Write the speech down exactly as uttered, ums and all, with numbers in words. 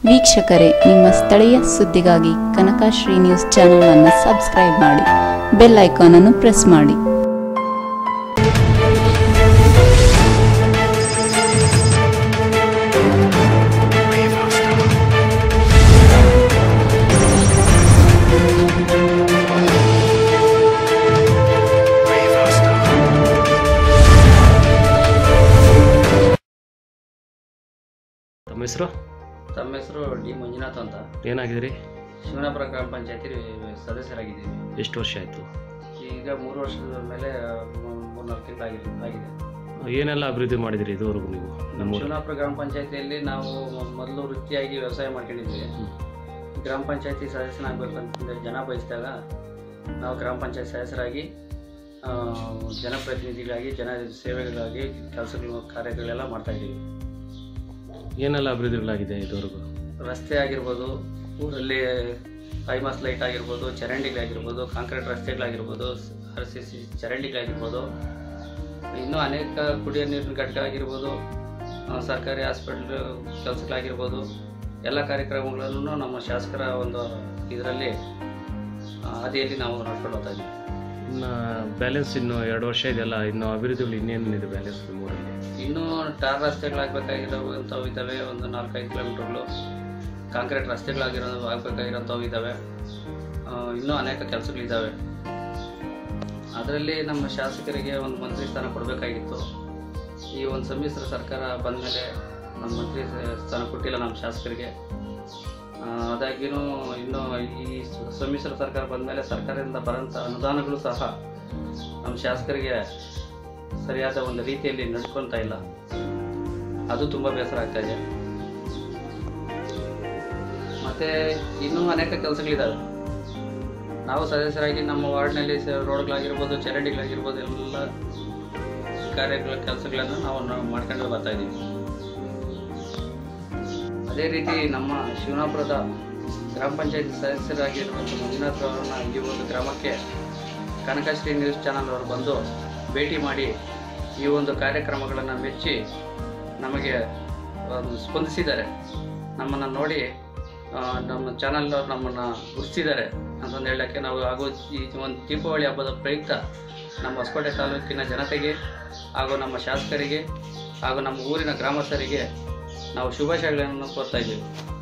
ವೀಕ್ಷಕರೇ, ನಿಮ್ಮ ಸ್ಥಳೀಯ ಸುದ್ದಿಗಾಗಿ ಕನಕಶ್ರೀ ನ್ಯೂಸ್ ಚಾನೆಲ್ ಅನ್ನು ಸಬ್ಸ್ಕ್ರೈಬ್ ಮಾಡಿ, ಬೆಲ್ ಐಕಾನ್ ಅನ್ನು ಪ್ರೆಸ್ ಮಾಡಿ. ತಮ್ಮ ಹೆಸರು? ತಮ್ಮ ಹೆಸರು ಡಿ ಮಂಜುನಾಥ್ ಅಂತ. ಏನಾಗಿದ್ದೀರಿ? ಶಿವನಾಪುರ ಗ್ರಾಮ ಪಂಚಾಯತಿ ಸದಸ್ಯರಾಗಿದ್ದೀವಿ. ಎಷ್ಟು ವರ್ಷ ಆಯಿತು? ಈಗ ಮೂರು ವರ್ಷದ ಮೇಲೆ ಮೂರು ನಾಲ್ಕು ತಿಂಗಳು ಆಗಿದೆ ಆಗಿದೆ ಏನೆಲ್ಲ ಅಭಿವೃದ್ಧಿ ಮಾಡಿದಿರಿ ಇದುವರೆಗೂ ನೀವು? ನಮ್ಮ ಶಿವನಾಪುರ ಗ್ರಾಮ ಪಂಚಾಯತಿಯಲ್ಲಿ ನಾವು ಮೊದಲು ವೃತ್ತಿಯಾಗಿ ವ್ಯವಸಾಯ ಮಾಡ್ಕೊಂಡಿದ್ವಿ. ಗ್ರಾಮ ಪಂಚಾಯತಿ ಸದಸ್ಯನಾಗಬೇಕಂತ ಜನ ಬಯಸಿದಾಗ ನಾವು ಗ್ರಾಮ ಪಂಚಾಯತ್ ಸದಸ್ಯರಾಗಿ ಜನಪ್ರತಿನಿಧಿಗಳಾಗಿ ಜನ ಸೇವೆಗಳಾಗಿ ಕೆಲಸಗಳು ಕಾರ್ಯಗಳೆಲ್ಲ ಮಾಡ್ತಾಯಿದ್ದೀವಿ. ಏನೆಲ್ಲ ಅಭಿವೃದ್ಧಿಗಳಾಗಿದೆ ಇದುವರೆಗೂ? ರಸ್ತೆ ಆಗಿರ್ಬೋದು, ಊರಲ್ಲಿ ಐಮಾಸ್ ಲೈಟ್ ಆಗಿರ್ಬೋದು, ಚರಂಡಿಗಳಾಗಿರ್ಬೋದು, ಕಾಂಕ್ರೀಟ್ ರಸ್ತೆಗಳಾಗಿರ್ಬೋದು, ಆರ್ ಸಿ ಸಿ ಚರಂಡಿಗಳಾಗಿರ್ಬೋದು, ಇನ್ನೂ ಅನೇಕ ಕುಡಿಯೋ ನೀರಿನ ಘಟಕ ಆಗಿರ್ಬೋದು, ಸರ್ಕಾರಿ ಹಾಸ್ಪಿಟ್ಲ್ ಕೆಲಸಗಳಾಗಿರ್ಬೋದು, ಎಲ್ಲ ಕಾರ್ಯಕ್ರಮಗಳನ್ನು ನಮ್ಮ ಶಾಸಕರ ಒಂದು ಇದರಲ್ಲಿ ಹಾದಿಯಲ್ಲಿ ನಾವು ನಡ್ಕೊಂಡು ಹೋಗ್ತಾ ಇದ್ದೀವಿ. ಇನ್ನು ಬ್ಯಾಲೆನ್ಸ್ ಇನ್ನು ಎರಡು ವರ್ಷ ಇದೆಯಲ್ಲ, ಇನ್ನು ಅಭಿವೃದ್ಧಿಗಳು ಇನ್ನೇನಿದೆ ಬ್ಯಾಲೆನ್ಸ್ ಮೂರಲ್ಲಿ? ಇನ್ನೂ ಟಾರ್ ರಸ್ತೆಗಳಾಗಬೇಕಾಗಿರೋವಂಥವು ಇದ್ದಾವೆ. ಒಂದು ನಾಲ್ಕೈದು ಕಿಲೋಮೀಟರ್ಗಳು ಕಾಂಕ್ರೀಟ್ ರಸ್ತೆಗಳಾಗಿರೋ ಆಗಬೇಕಾಗಿರೋಂಥವು ಇದ್ದಾವೆ. ಇನ್ನೂ ಅನೇಕ ಕೆಲಸಗಳಿದ್ದಾವೆ. ಅದರಲ್ಲಿ ನಮ್ಮ ಶಾಸಕರಿಗೆ ಒಂದು ಮಂತ್ರಿ ಸ್ಥಾನ ಕೊಡಬೇಕಾಗಿತ್ತು. ಈ ಒಂದು ಸಮ್ಮಿಶ್ರ ಸರ್ಕಾರ ಬಂದ ಮೇಲೆ ನಮ್ಮ ಮಂತ್ರಿ ಸ್ಥಾನ ಕೊಟ್ಟಿಲ್ಲ ನಮ್ಮ ಶಾಸಕರಿಗೆ. ಆದಾಗ್ಯೂ ಇನ್ನೂ ಈ ಸಮ್ಮಿಶ್ರ ಸರ್ಕಾರ ಬಂದ ಮೇಲೆ ಸರ್ಕಾರದಿಂದ ಬರೋಂಥ ಅನುದಾನಗಳು ಸಹ ನಮ್ಮ ಶಾಸಕರಿಗೆ ಸರಿಯಾದ ಒಂದು ರೀತಿಯಲ್ಲಿ ನಡ್ಕೊಳ್ತಾ ಇಲ್ಲ. ಅದು ತುಂಬ ಬೇಸರ ಆಗ್ತಾ ಇದೆ. ಮತ್ತು ಇನ್ನೂ ಅನೇಕ ಕೆಲಸಗಳಿದ್ದಾವೆ. ನಾವು ಸದಸ್ಯರಾಗಿ ನಮ್ಮ ವಾರ್ಡ್ನಲ್ಲಿ ರೋಡ್ಗಳಾಗಿರ್ಬೋದು, ಚರಂಡಿಗಳಾಗಿರ್ಬೋದು, ಎಲ್ಲ ಕಾರ್ಯಗಳ ಕೆಲಸಗಳನ್ನು ನಾವು ಮಾಡ್ಕೊಂಡು ಬರ್ತಾ ಇದ್ದೀವಿ. ಅದೇ ರೀತಿ ನಮ್ಮ ಶಿವನಾಪುರದ ಗ್ರಾಮ ಪಂಚಾಯತ್ ಸದಸ್ಯರಾಗಿರುವಂಥ ಮಂಜುನಾಥ್ ಅವರನ್ನು ಈ ಒಂದು ಗ್ರಾಮಕ್ಕೆ ಕನಕಶ್ರೀ ನ್ಯೂಸ್ ಚಾನಲ್ ಅವರು ಬಂದು ಭೇಟಿ ಮಾಡಿ ಈ ಒಂದು ಕಾರ್ಯಕ್ರಮಗಳನ್ನು ಮೆಚ್ಚಿ ನಮಗೆ ಸ್ಪಂದಿಸಿದ್ದಾರೆ. ನಮ್ಮನ್ನು ನೋಡಿ ನಮ್ಮ ಚಾನಲ್ ನಮ್ಮನ್ನು ಗುರುತಿಸಿದ್ದಾರೆ ಅಂತಂದು ಹೇಳೋಕ್ಕೆ ನಾವು ಹಾಗೂ ಈ ಒಂದು ದೀಪಾವಳಿ ಹಬ್ಬದ ಪ್ರಯುಕ್ತ ನಮ್ಮ ಹೊಸಕೋಟೆ ತಾಲೂಕಿನ ಜನತೆಗೆ ಹಾಗೂ ನಮ್ಮ ಶಾಸಕರಿಗೆ ಹಾಗೂ ನಮ್ಮ ಊರಿನ ಗ್ರಾಮಸ್ಥರಿಗೆ ನಾವು ಶುಭಾಶಯಗಳನ್ನು ಕೋರ್ತಾ ಇದ್ದೀವಿ.